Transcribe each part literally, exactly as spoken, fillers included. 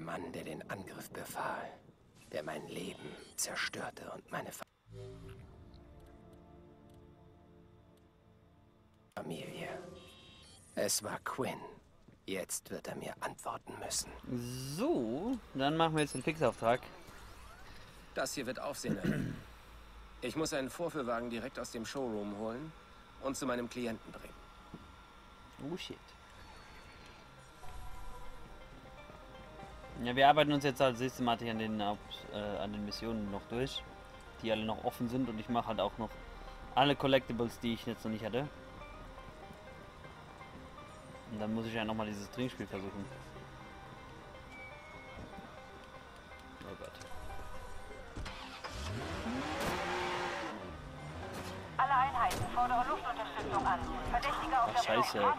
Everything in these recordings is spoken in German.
Mann, der den Angriff befahl, der mein Leben zerstörte und meine Familie. Es war Quinn. Jetzt wird er mir antworten müssen. So, dann machen wir jetzt den Fixauftrag. Das hier wird Aufsehen erregen. Ich muss einen Vorführwagen direkt aus dem Showroom holen und zu meinem Klienten bringen. Oh shit. Ja, wir arbeiten uns jetzt halt systematisch an den, äh, an den Missionen noch durch, die alle noch offen sind, und ich mache halt auch noch alle Collectibles, die ich jetzt noch nicht hatte. Und dann muss ich ja nochmal dieses Trinkspiel versuchen. Oh Gott. Alle Einheiten fordere Luftunterstützung an. Verdächtiger auf Ach, der scheiße. Flucht.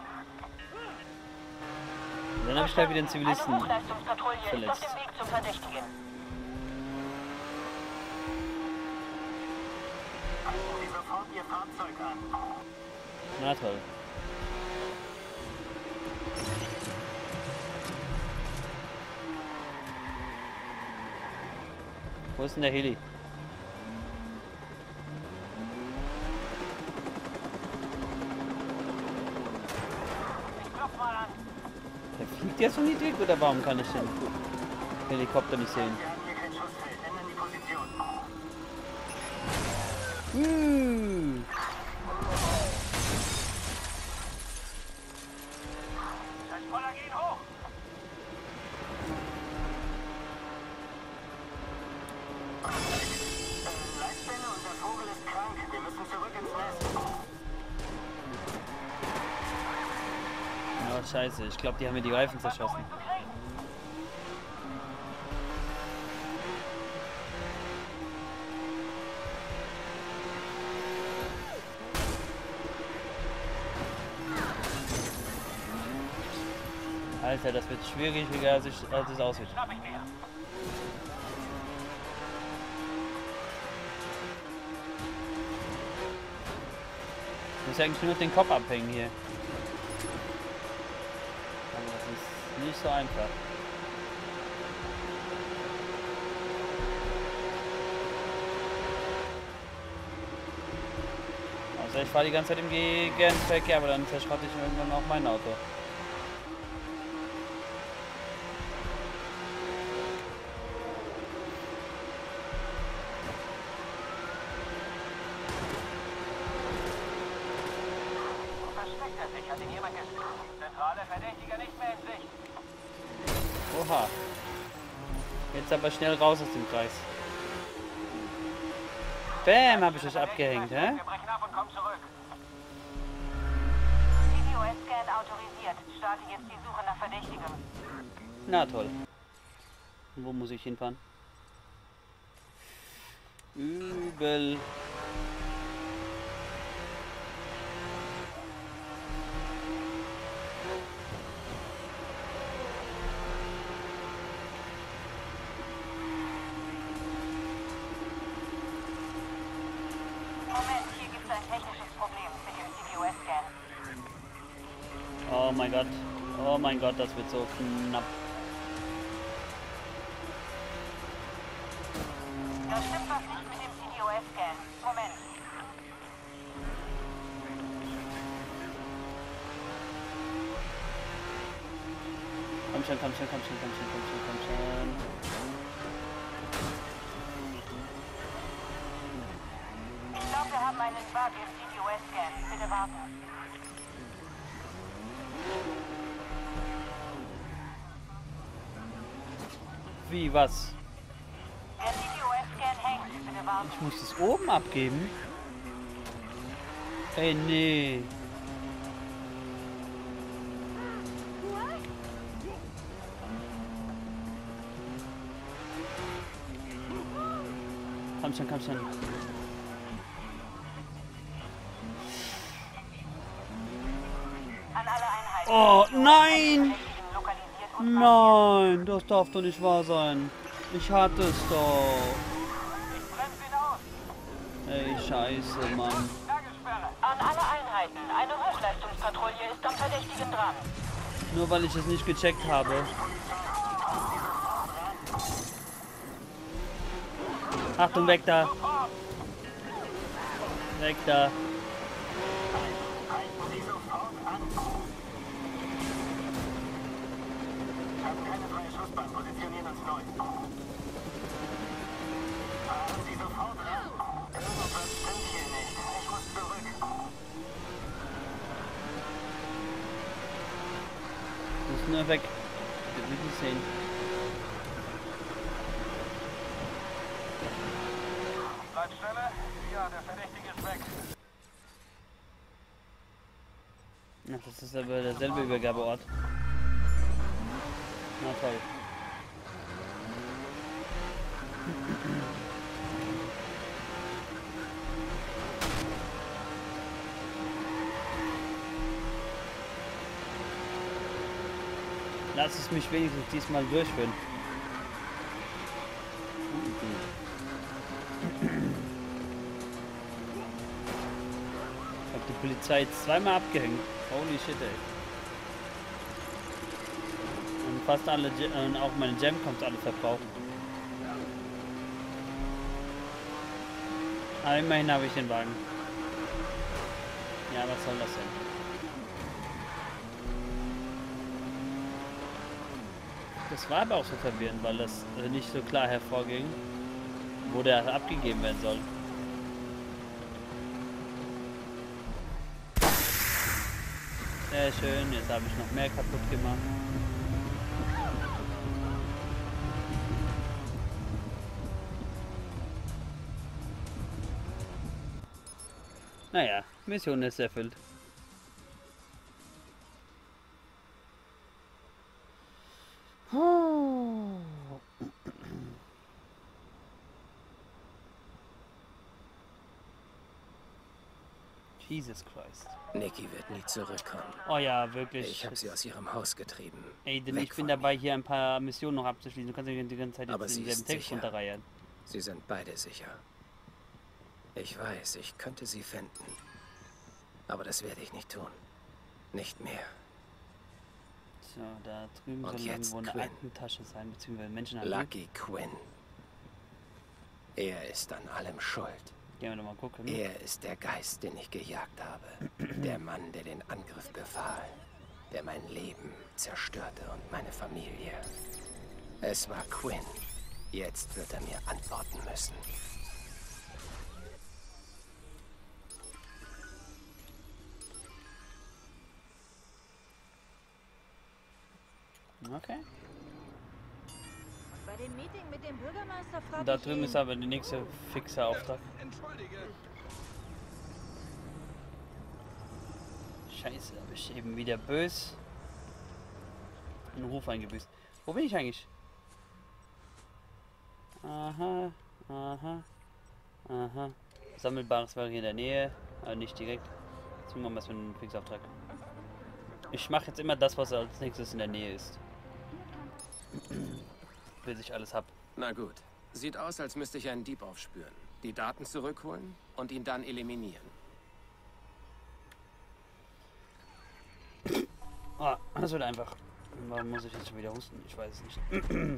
Und dann habe ich gleich wieder den Zivilisten Eine Hochleistungspatrouille ist auf verletzt. dem Weg zum Verdächtigen. Halten Sie sofort Ihr Fahrzeug an. Na toll. Wo ist denn der Heli? Ich klopf mal an. Der fliegt ja so niedrig, oder warum kann ich den Helikopter nicht sehen? Wir haben hier kein Schussfeld. Ändern die Position. Uh. Das Poller geht hoch. Leitstelle, unser Vogel ist krank. Wir müssen zurück ins Nest. Oh scheiße, ich glaube, die haben mir die Reifen zerschossen. Alter, das wird schwieriger, als, ich, als es aussieht. Schnapp ich mir. Ich muss eigentlich nur den Kopf abhängen hier. Aber das ist nicht so einfach. Also ich fahre die ganze Zeit im Gegenverkehr, aber dann zerschrotte ich irgendwann auch mein Auto. Versteckt er sich, hat ihn jemand gesehen. Zentrale Verdächtiger nicht mehr in Sicht. Oha. Jetzt aber schnell raus aus dem Kreis. Bäm, habe ich euch abgehängt, hä? Wir brechen ab und kommen zurück. C D O S-Scan autorisiert. Starte jetzt die Suche nach Verdächtigem. Na toll. Wo muss ich hinfahren? Übel. Moment, hier gibt es ein technisches Problem mit dem C D O S-Scan. Oh mein Gott. Oh mein Gott, das wird so knapp. Da stimmt was nicht mit dem C D O S-Scan. Moment. Komm schon, komm schon, komm schon, komm schon, komm schon, komm schon. Ich glaube, wir haben einen Bug im C D O S-Scan. Bitte warten. Wie, was? Der C D O S-Scan hängt. Bitte warten. Ich muss das oben abgeben? Ey, nee. Komm schon, komm schon. An alle Einheiten. Oh, nein! Lokalisiert und markiert. Nein, das darf doch nicht wahr sein. Ich hatte es doch. Ich bremse ihn aus. Ey, scheiße, Mann. Lagesperre. An alle Einheiten. Eine Hochleistungspatrouille ist am Verdächtigen dran. Nur weil ich es nicht gecheckt habe. Achtung, weg da. Weg da. Halten Sie sofort an. Ich habe keine freie Schussbahn. Positionieren uns neu. Fahren Sie sofort ran. Irgendwas stimmt hier nicht. Ich muss zurück. Muss nur weg. Ich will nicht sehen. Leitstelle? Ja, der Verdächtige ist weg. Ach, das ist aber derselbe Übergabeort. Na toll. Lass es mich wenigstens diesmal durchführen. Ich hab die Polizei jetzt zweimal abgehängt. Holy shit, ey. Und fast alle, Ge und auch meine Gemcoms alle verbrauchen. Aber immerhin habe ich den Wagen. Ja, was soll das denn? Das war aber auch so verwirrend, weil das nicht so klar hervorging, wo der abgegeben werden soll. Sehr schön, jetzt habe ich noch mehr kaputt gemacht. Naja, Mission ist erfüllt. Jesus Christ. Nikki wird nie zurückkommen. Oh ja, wirklich. Ich habe sie aus ihrem Haus getrieben. Ey, denn Weg ich bin von dabei, mir. hier ein paar Missionen noch abzuschließen. Du kannst nicht die ganze Zeit Aber jetzt sie denselben ist Text sicher. runterreihen. Sie sind beide sicher. Ich weiß, ich könnte sie finden. Aber das werde ich nicht tun. Nicht mehr. So, da drüben Und soll jetzt irgendwo eine Quinn. Aktentasche sein, beziehungsweise Menschen haben. Lucky Quinn. Er ist an allem schuld. Gehen wir doch mal gucken. Er ist der Geist, den ich gejagt habe. Der Mann, der den Angriff befahl. Der mein Leben zerstörte und meine Familie. Es war Quinn. Jetzt wird er mir antworten müssen. Okay. Bei dem Meeting mit dem Bürgermeister fragte Da ich drüben ihn, ist aber der nächste fixe Auftrag. Scheiße, habe ich eben wieder bös einen Ruf eingebüßt. Wo bin ich eigentlich? Aha, aha, aha. Sammelbares wäre hier in der Nähe, aber nicht direkt. Jetzt machen wir mal mit einem Fixauftrag. Ich mache jetzt immer das, was als nächstes in der Nähe ist. Bis ich alles hab. Na gut. Sieht aus, als müsste ich einen Dieb aufspüren. Die Daten zurückholen und ihn dann eliminieren. Ah, das wird einfach. Warum muss ich jetzt schon wieder husten? Ich weiß es nicht.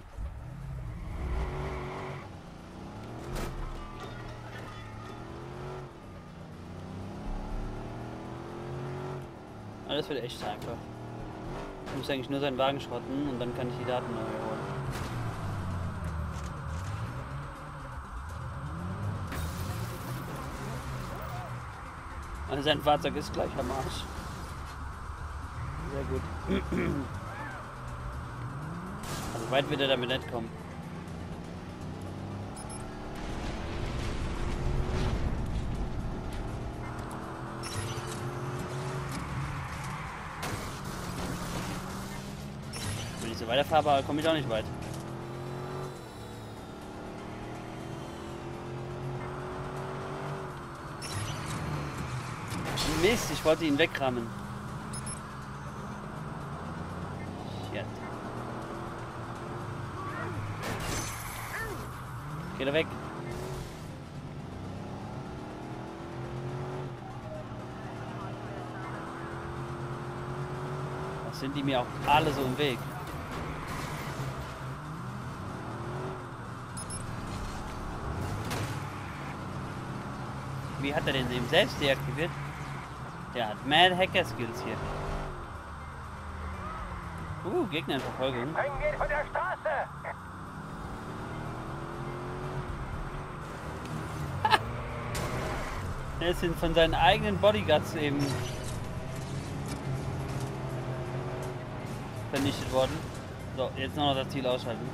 Aber das wird echt einfach. Ich muss eigentlich nur seinen Wagen schrotten und dann kann ich die Daten neu holen. Also sein Fahrzeug ist gleich am Arsch. Sehr gut. Also weit wird er damit nicht kommen. Wenn ich so weiterfahre, komme ich auch nicht weit. Mist, ich wollte ihn wegrammen. Shit. Geht er weg? Was sind die mir auch alle so im Weg? Wie hat er den eben selbst deaktiviert? Der hat Mad Hacker Skills hier. Uh, Gegner in Verfolgung. Bringen geht von der Straße! Er ist von seinen eigenen Bodyguards eben vernichtet worden. So, jetzt nur noch das Ziel ausschalten.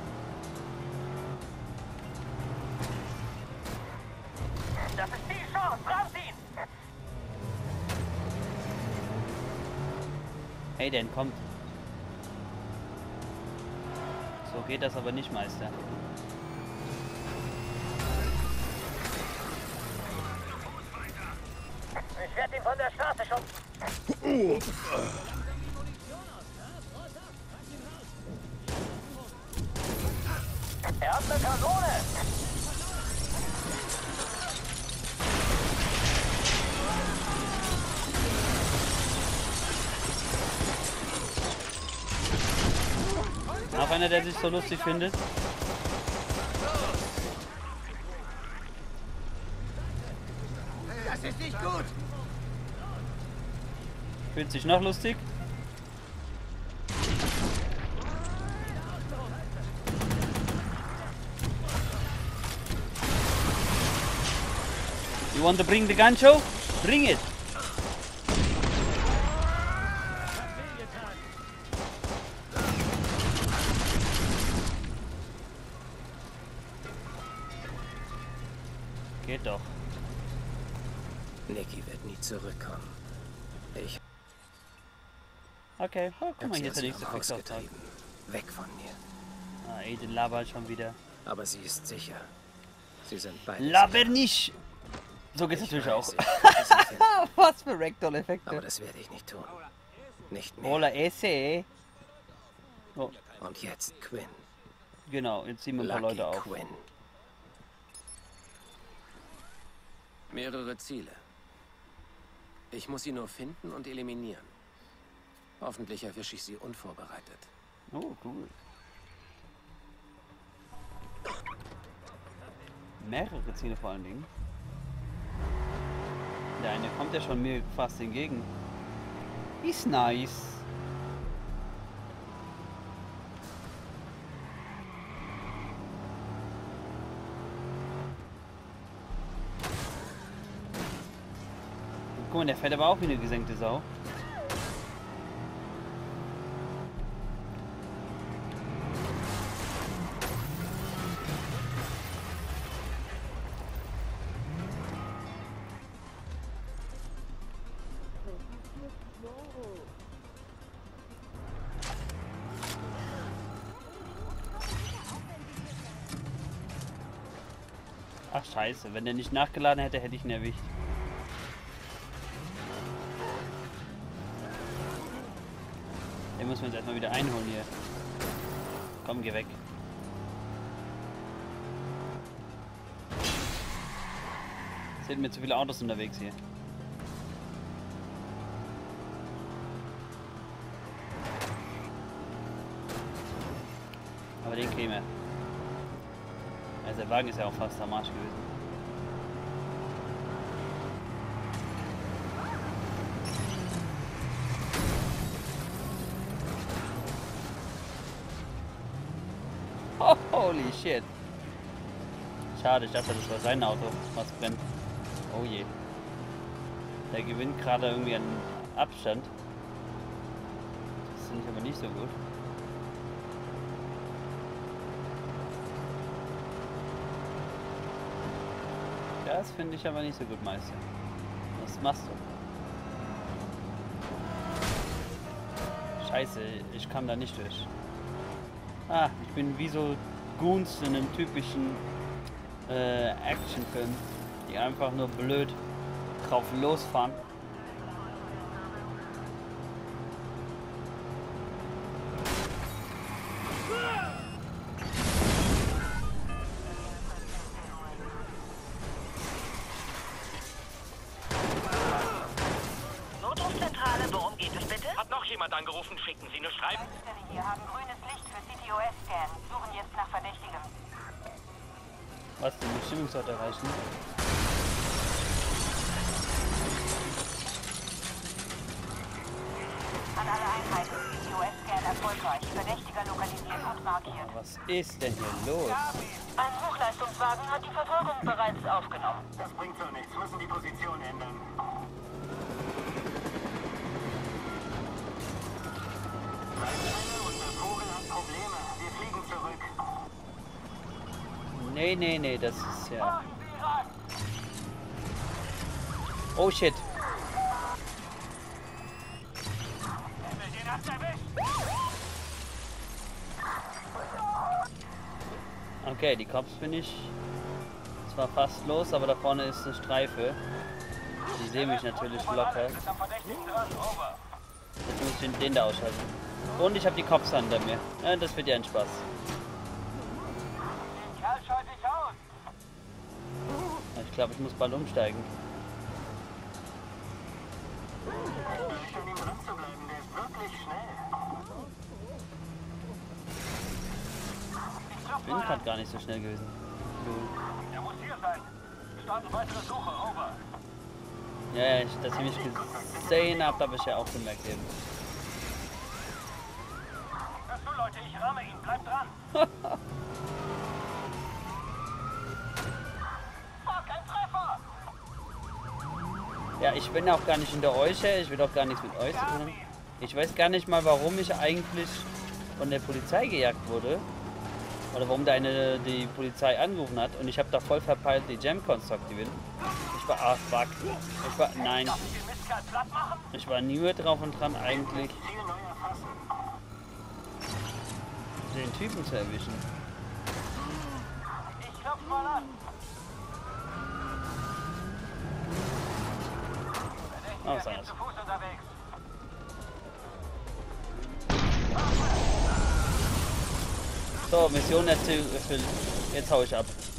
Das ist die Chance! Rausziehen! Hey, der kommt. So geht das aber nicht, Meister. Ich werde ihn von der Straße schubsen. Er hat eine Kanone! Noch einer, der sich so lustig findet. Das ist nicht gut. Fühlt sich noch lustig. You want to bring the gun show? Bring it! Geht doch. Nikki wird nie zurückkommen. Ich Okay, oh, guck hab mal, sie hier ist aus der nächste ihrem Haus Volksauftrag. getrieben. Weg von mir. Ah, Aiden labert schon wieder. Aber sie ist sicher. Sie sind beide Laber sicher. nicht! So geht's Ich natürlich weiß, auch. ich werde sie finden, Was für aber Ragdoll-Effekte. das werde ich nicht tun. Nicht mehr. Roller Esse. Oh, Und jetzt Quinn. genau, jetzt ziehen wir ein paar Lucky Leute auf. Quinn. Mehrere Ziele. Ich muss sie nur finden und eliminieren. Hoffentlich erwische ich sie unvorbereitet. Oh, cool. Mehrere Ziele vor allen Dingen. Der eine kommt ja schon mir fast entgegen. Ist nice. Guck mal, der fährt aber auch wie eine gesenkte Sau. Ach scheiße, wenn der nicht nachgeladen hätte, hätte ich ihn erwischt. Den müssen wir uns erstmal wieder einholen hier. Komm, geh weg. Es sind mir zu viele Autos unterwegs hier. Aber den kriegen wir. Also der Wagen ist ja auch fast am Arsch gewesen. Oh, holy shit. Schade, ich dachte, das war sein Auto, was brennt. Oh je. Der gewinnt gerade irgendwie an Abstand. Das finde ich aber nicht so gut. Das finde ich aber nicht so gut, Meister. Was machst du? Scheiße, ich kam da nicht durch. Ah, ich bin wie so Goons in einem typischen äh, Actionfilm, die einfach nur blöd drauf losfahren. Notrufzentrale, worum geht es bitte? Hat noch jemand angerufen? Schicken Sie eine Schreiben. Stelle hier haben grünes Licht für C T O S-Scan. Suchen jetzt nach Verdächtigem. Was, den Bestimmungsort erreichen? markiert. Was ist denn hier los? Ein Hochleistungswagen hat die Verfolgung bereits aufgenommen. Das bringt so nichts. Müssen die Position ändern. Unser Vogel hat Probleme. Wir fliegen zurück. Nee, nee, nee, das ist ja... Oh shit. Okay, die Cops bin ich zwar fast los, aber da vorne ist eine Streife. Die sehen mich natürlich locker. Jetzt muss ich den, den da ausschalten. Und ich habe die Cops hinter mir. Ja, das wird ja ein Spaß. Ich glaube, ich muss bald umsteigen. Ich bin gerade gar nicht so schnell gewesen. Er muss hier sein. Starten weitere Suche. Over. Ja, ja, ich, dass ihr mich gesehen habt, habe ich ja auch gemerkt eben. Hörst du, Leute? Ich ramme ihn. Bleib dran. Fuck, ein Treffer. Ja, ich bin auch gar nicht hinter euch her. Ich will auch gar nichts mit euch zu tun haben. Ich weiß gar nicht mal, warum ich eigentlich von der Polizei gejagt wurde. Oder warum da eine die Polizei angerufen hat. Und ich habe da voll verpeilt, die Gemcons zu aktivieren. Ich war, ah fuck. Ich war, nein. Ich war nie mehr drauf und dran eigentlich, den Typen zu erwischen. Ich klopf mal an. Oh, was anderes. Zu Fuß unterwegs. So, Mission erfüllt. Jetzt hau ich ab.